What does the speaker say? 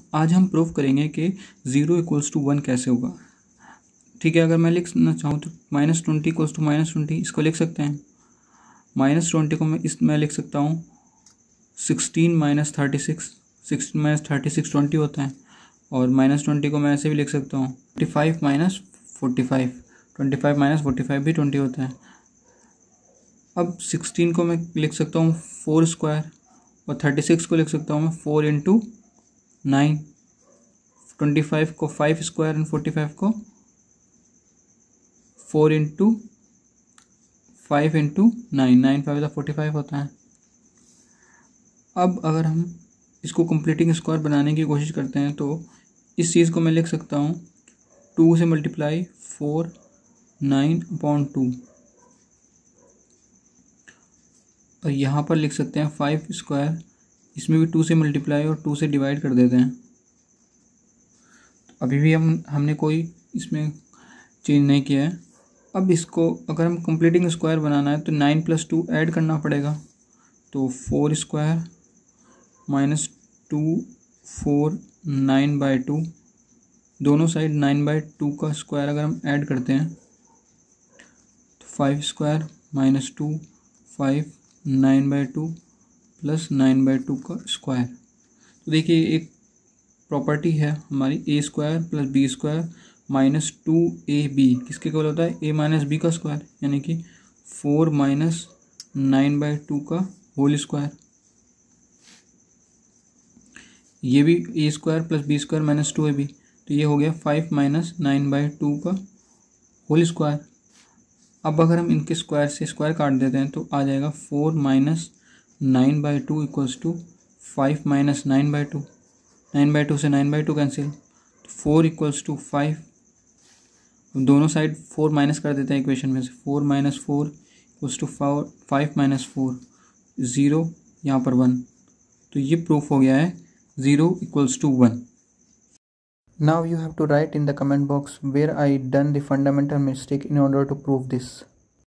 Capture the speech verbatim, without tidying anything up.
आज हम प्रूव करेंगे कि ज़ीरो इक्वल्स टू वन कैसे होगा। ठीक है, अगर मैं लिखना चाहूँ तो minus twenty equals to minus twenty, इसको लिख सकते हैं। माइनस ट्वेंटी को मैं इस मैं लिख सकता हूँ sixteen minus thirty six, sixteen minus thirty six twenty होता है। और माइनस ट्वेंटी को मैं ऐसे भी लिख सकता हूँ twenty five minus forty five, twenty five minus forty five भी ट्वेंटी होता है। अब सिक्सटीन को मैं लिख सकता हूँ फोर स्क्वायर और थर्टी सिक्स को लिख सकता हूँ मैं four into nine, twenty five को five square and forty five को four into five into nine, nine five forty five होता है। अब अगर हम इसको कंप्लीटिंग स्क्वायर बनाने की कोशिश करते हैं तो इस चीज़ को मैं लिख सकता हूँ टू से multiply four nine upon two, और यहाँ पर लिख सकते हैं फाइव स्क्वायर, इसमें भी टू से मल्टीप्लाई और टू से डिवाइड कर देते हैं। अभी भी हम हमने कोई इसमें चेंज नहीं किया है। अब इसको अगर हम कंप्लीटिंग स्क्वायर बनाना है तो नाइन प्लस टू ऐड करना पड़ेगा, तो four square minus two four nine by two, दोनों साइड नाइन बाई टू का स्क्वायर अगर हम ऐड करते हैं तो five square minus two five nine by two plus nine by two का स्क्वायर। तो देखिए एक प्रॉपर्टी है हमारी A square plus B square minus two A B, किसके इक्वल होता है ए माइनस बी का स्क्वायर, यानी कि four minus nine by two का होल स्क्वायर। ये भी A square plus B square minus two A B, तो ये हो गया five minus nine by two का होल स्क्वायर। अब अगर हम इनके स्क्वायर से स्क्वायर काट देते हैं तो आ जाएगा four minus nine by two equals to five minus nine by two, nine by two से नाइन बाई टू कैंसिल, तो फोर इक्वल्स टू फाइव। दोनों साइड फोर माइनस कर देते हैं इक्वेशन में से, four minus four equals to four, five minus four zero, यहाँ पर वन। तो ये प्रूफ हो गया है zero equals to one. Now you have to write in the comment box where I done the fundamental mistake in order to prove this.